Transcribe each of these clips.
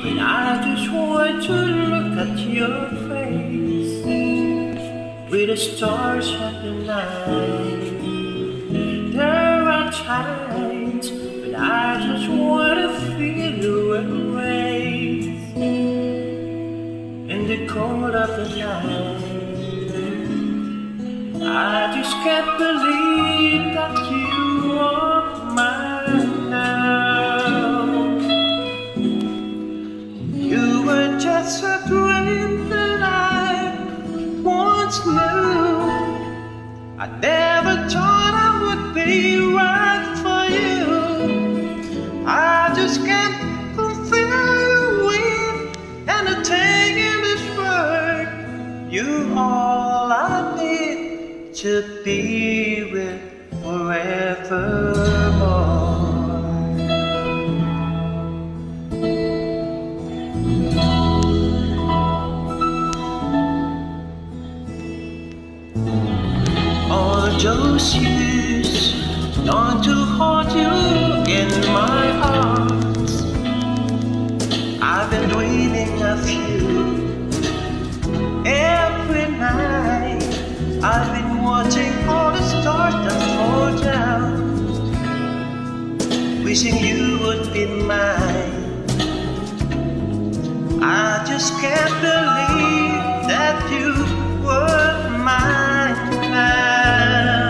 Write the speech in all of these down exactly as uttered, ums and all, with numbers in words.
And I just want to look at your face with the stars at the night. There are times when I just want to feel your embrace in the cold of the night. I just can't believe that you are mine now. You were just a dream that I once knew. I never thought I would be right for you. I just can't fulfill you with anything in this world. You all I need to be with forevermore. All those years gone to haunt you in my arms. I've been dreaming of you every night. I've been watching all the stars that fall down, wishing you would be mine. I just can't believe that you were mine now.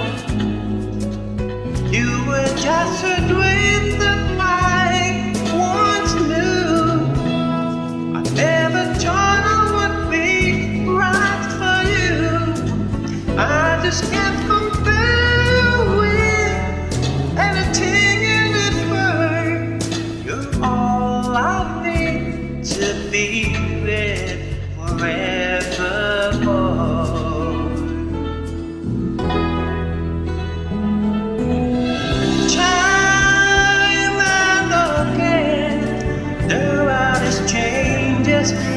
You were just a dream that I once knew. I never thought I would be right for you. I just can't compare you with anything in this world. You're all I need to be with forevermore. Time and again, there are these changes